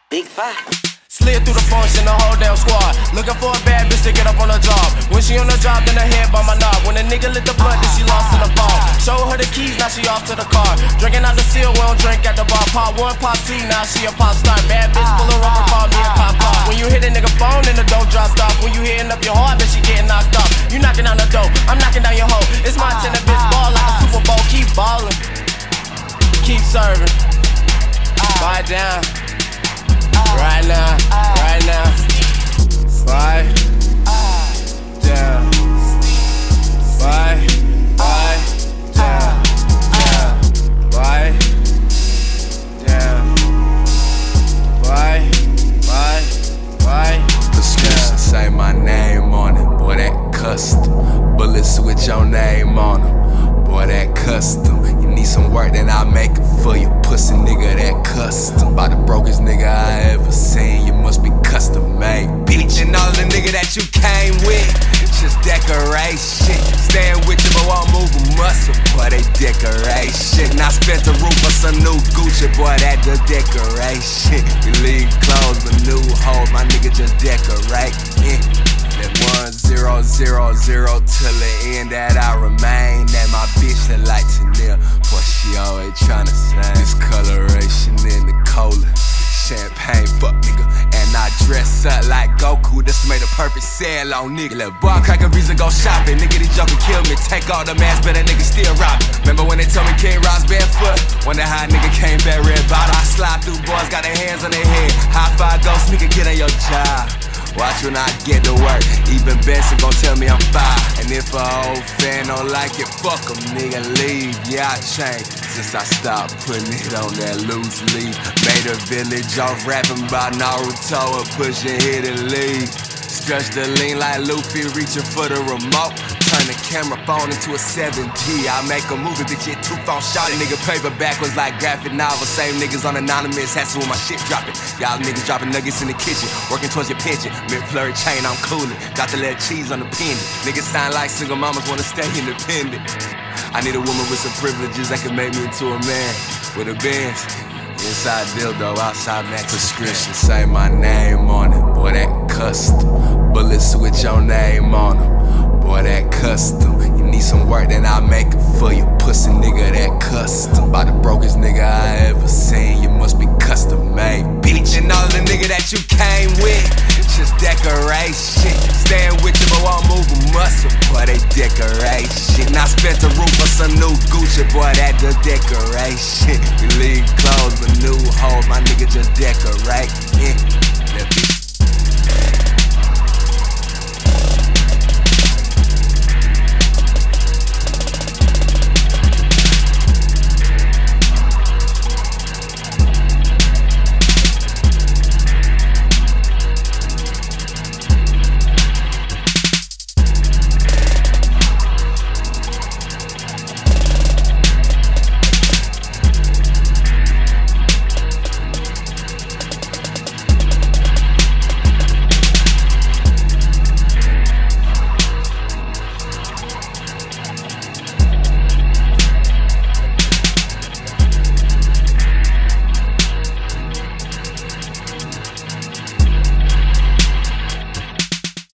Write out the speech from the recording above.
Big five. Slid through the function, the whole damn squad. Looking for a bad bitch to get up on the job. When she on the job, then her head by my knob. When a nigga lit the blunt, then she lost in the fall. Show her the keys, now she off to the car. Drinking out the seal, we don't drink at the bar. Pop one, pop two, now she a pop star. Bad bitch full of rubber ball, me and pop off. When you hit a nigga phone, then the dough drops off. When you hitting up your heart, bitch, she getting knocked off. You knocking down the door, I'm knocking down your hoe. It's my tennis, bitch, ball like a Super Bowl. Keep ballin', keep serving. Buy it down. Right now, right now. Slide down. Slide down. Slide down. Prescription say my name on it, boy, that custom. Bullets with your name on them, boy, that custom. You need some work, then I'll make it for you, pussy nigga, that custom. By the brokest nigga I ever seen, you must be custom made, bitch. And all the nigga that you came with, just decoration. Staying with you, but won't move a muscle, boy, they decoration. I spent the roof for some new Gucci, boy, that the decoration. We leave clothes, but new hoes, my nigga just decorate. That 1-0-0-0 till the end that I remain. That my bitch that like Chanel, boy, she always tryna sing. Discoloration in the cola, champagne, fuck nigga. And I dress up like Goku, this made a perfect sale on nigga. Little boy, crack a reason, go shopping. Nigga, these joker kill me, take all the mask, but that nigga still robbing. Remember when they told me King Ross barefoot? Wonder how a nigga came back red bottle. I slide through boys, got their hands on their head. High five, go sneaker, get on your job. Watch when I get to work, even Benson gon' tell me I'm fine. And if a old fan don't like it, fuck him, nigga, leave. Yeah, I changed since I stopped putting it on that loose leaf. Made a village off rapping about Naruto and pushing hit and leave. Stretch the lean like Luffy, reaching for the remote. Turn the camera phone into a 7T. I make a movie, bitch, hit 2 phone shot. Nigga, paperback was like graphic novel. Same niggas on Anonymous, hassle with my shit dropping. Y'all niggas dropping nuggets in the kitchen, working towards your pension. Mid-flurry chain, I'm coolin'. Got the little cheese on the pendant. Niggas sound like single mamas wanna stay independent. I need a woman with some privileges that can make me into a man. With a Benz, inside dildo, outside max. Prescription say my name on it, boy, that custom. Bullets with your name on them, boy, that custom. You need some work, then I'll make it for you, pussy nigga, that custom. By the brokest nigga I ever seen, you must be custom made, bitch. And all the nigga that you came with, just decoration. Staying with you, but won't move a muscle, boy, they decoration. I spent the roof for some new Gucci, boy, that the decoration. We leave clothes, but new hoes, my nigga just decorate. That bitch